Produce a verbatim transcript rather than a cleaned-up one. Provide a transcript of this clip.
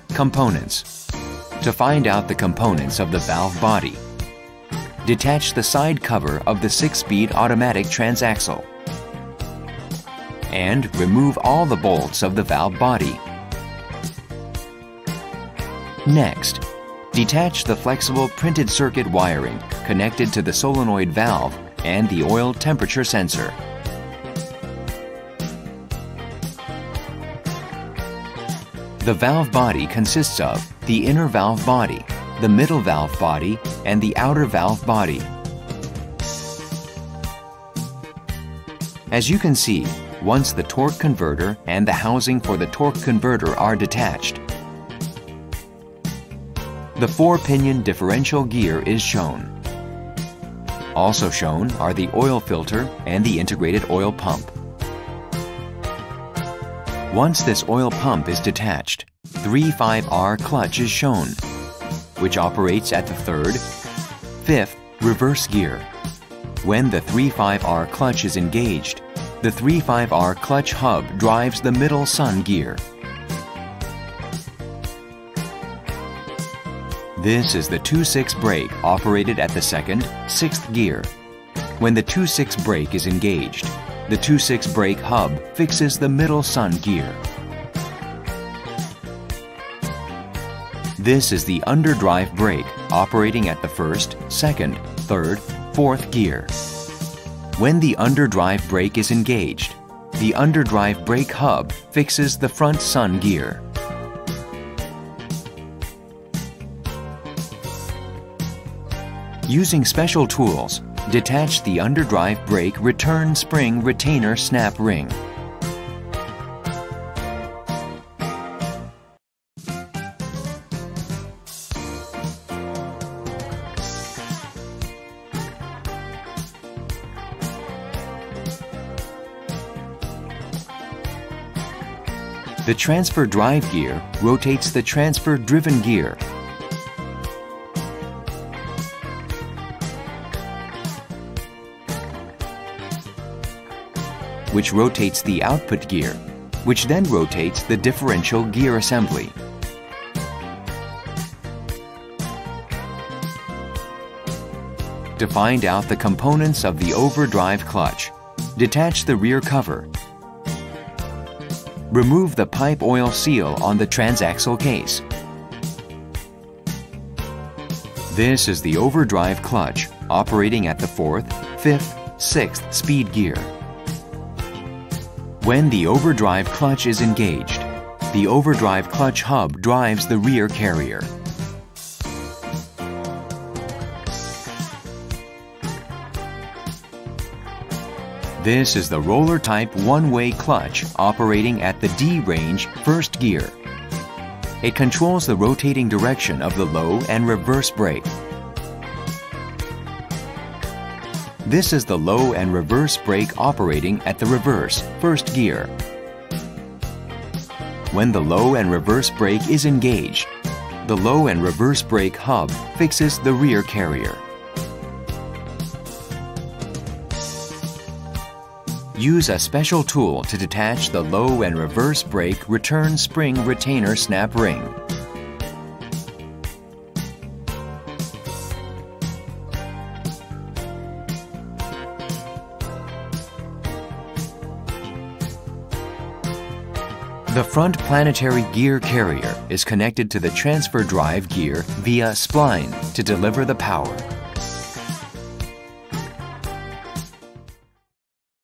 Components. To find out the components of the valve body, detach the side cover of the six-speed automatic transaxle and remove all the bolts of the valve body. Next, detach the flexible printed circuit wiring connected to the solenoid valve and the oil temperature sensor. The valve body consists of the inner valve body, the middle valve body, and the outer valve body. As you can see, once the torque converter and the housing for the torque converter are detached, the four-pinion differential gear is shown. Also shown are the oil filter and the integrated oil pump. Once this oil pump is detached, three five R clutch is shown, which operates at the third, fifth reverse gear. When the three five R clutch is engaged, the three five R clutch hub drives the middle sun gear. This is the two six brake operated at the second, sixth gear. When the two six brake is engaged, the two six brake hub fixes the middle sun gear. This is the underdrive brake operating at the first, second, third, fourth gear. When the underdrive brake is engaged, the underdrive brake hub fixes the front sun gear. Using special tools, detach the underdrive brake return spring retainer snap ring. The transfer drive gear rotates the transfer driven gear. Which rotates the output gear, which then rotates the differential gear assembly. To find out the components of the overdrive clutch, detach the rear cover. Remove the pipe oil seal on the transaxle case. This is the overdrive clutch operating at the fourth, fifth, sixth speed gear. When the overdrive clutch is engaged, the overdrive clutch hub drives the rear carrier. This is the roller-type one-way clutch operating at the D range first gear. It controls the rotating direction of the low and reverse brake. This is the low and reverse brake operating at the reverse first gear. When the low and reverse brake is engaged, the low and reverse brake hub fixes the rear carrier. Use a special tool to detach the low and reverse brake return spring retainer snap ring. The front planetary gear carrier is connected to the transfer drive gear via spline to deliver the power.